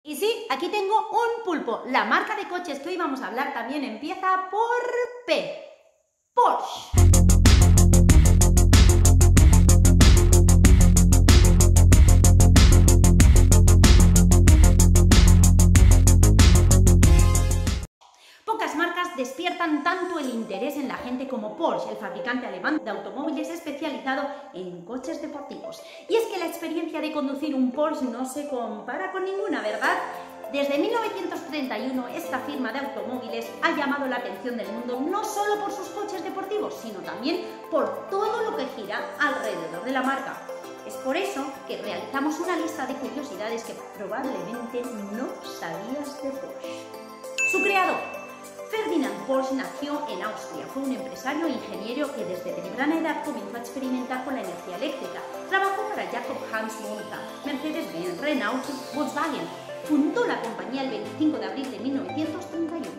Y sí, aquí tengo un pulpo. La marca de coches que hoy vamos a hablar también empieza por P. Porsche. Pocas marcas despiertan tanto el interés en la gente como Porsche, el fabricante alemán de automóviles especializado en coches deportivos. Y es que la experiencia de conducir un Porsche no se compara con ninguna, ¿verdad? Desde 1931, esta firma de automóviles ha llamado la atención del mundo no solo por sus coches deportivos, sino también por todo lo que gira alrededor de la marca. Es por eso que realizamos una lista de curiosidades que probablemente no sabías de Porsche. Su creador, Ferdinand Porsche, nació en Austria. Fue un empresario e ingeniero que desde temprana edad comenzó a experimentar con la energía eléctrica. Trabajó para Jacob Hans Monta, Mercedes-Benz, Renault y Volkswagen. Fundó la compañía el 25 de abril de 1931.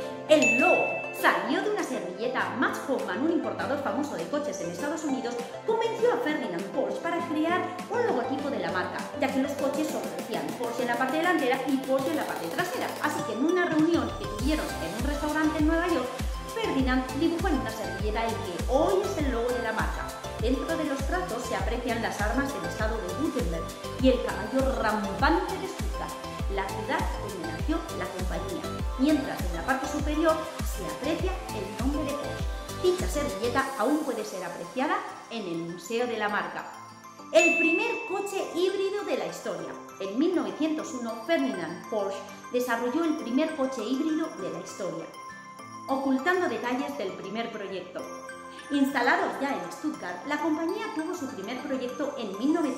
El logo salió de una servilleta. Max Hoffman, un importador famoso de coches en Estados Unidos, convenció a Ferdinand Porsche para crear un logotipo de la marca, ya que los coches ofrecían Porsche en la parte delantera y Porsche en la parte trasera. Así que en una reunión que tuvieron en un restaurante en Nueva York, Ferdinand dibujó en una servilleta el que hoy es el logo de la marca. Dentro de los trazos se aprecian las armas del estado de Württemberg y el caballo rampante de Stuttgart, la ciudad donde nació la compañía, mientras en la parte superior se aprecia el nombre de Porsche. Dicha servilleta aún puede ser apreciada en el museo de la marca. El primer coche híbrido de la historia. En 1901, Ferdinand Porsche desarrolló el primer coche híbrido de la historia, ocultando detalles del primer proyecto. Instalados ya en Stuttgart, la compañía tuvo su primer proyecto en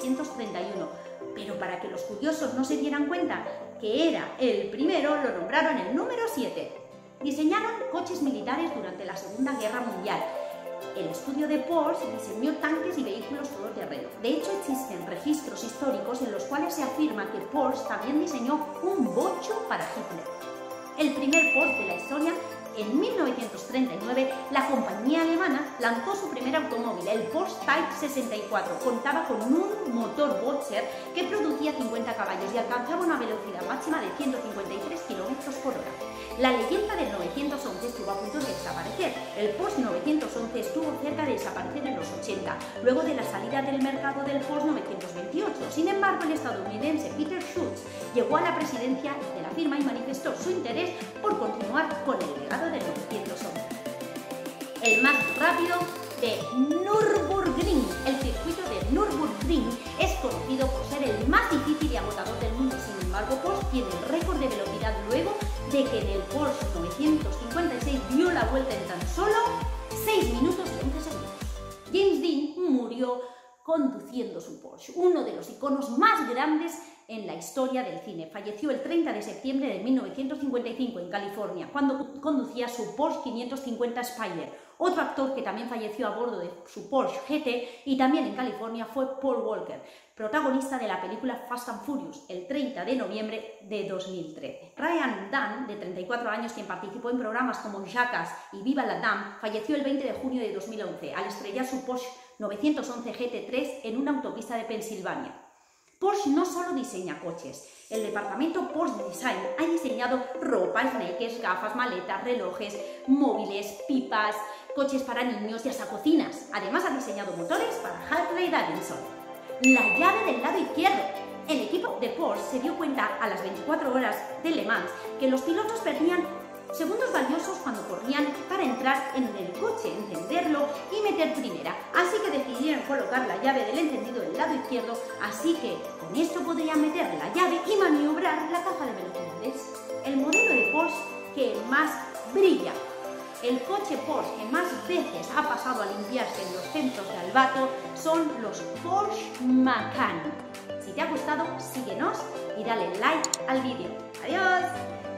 1931, pero para que los curiosos no se dieran cuenta que era el primero, lo nombraron el número 7. Diseñaron coches militares durante la Segunda Guerra Mundial. El estudio de Porsche diseñó tanques y vehículos todoterreno. De hecho, existen registros históricos en los cuales se afirma que Porsche también diseñó un bocho para Hitler. El primer Porsche de la historia. En 1939, la compañía alemana lanzó su primer automóvil, el Porsche Type 64. Contaba con un motor Boxer que producía 50 caballos y alcanzaba una velocidad máxima de 153 km por hora. La leyenda del 911 estuvo a punto de desaparecer. El Porsche 911 estuvo cerca de desaparecer en los 80, luego de la salida del mercado del Porsche 928. Sin embargo, el estadounidense Peter Schultz llegó a la presidencia de la firma y manifestó su interés por continuar con el legado del 911. El más rápido de Nürburgring. El circuito de Nürburgring es conocido por ser el más difícil y agotador del mundo. Sin embargo, Porsche tiene el récord de velocidad luego de que en el Porsche 956 dio la vuelta en tan solo 6 minutos y 11 segundos. James Dean murió conduciendo su Porsche, uno de los iconos más grandes en la historia del cine. Falleció el 30 de septiembre de 1955 en California, cuando conducía su Porsche 550 Spider. Otro actor que también falleció a bordo de su Porsche GT y también en California fue Paul Walker, protagonista de la película Fast and Furious, el 30 de noviembre de 2013. Ryan Dunn, de 34 años, quien participó en programas como Jackass y Viva la Dame, falleció el 20 de junio de 2011 al estrellar su Porsche 911 GT3 en una autopista de Pensilvania. Porsche no solo diseña coches. El departamento Porsche Design ha diseñado ropa, sneakers, gafas, maletas, relojes, móviles, pipas, coches para niños y hasta cocinas. Además ha diseñado motores para Harley Davidson. La llave del lado izquierdo. El equipo de Porsche se dio cuenta a las 24 horas de Le Mans que los pilotos perdían segundos valiosos cuando corrían para entrar en el coche, encenderlo y meter primera. Así que decidieron colocar la llave del encendido del lado izquierdo, así que con esto podrían meter la llave y maniobrar la caja de velocidades. El modelo de Porsche que más brilla. El coche Porsche que más veces ha pasado a limpiarse en los centros de Albato son los Porsche Macan. Si te ha gustado, síguenos y dale like al vídeo. ¡Adiós!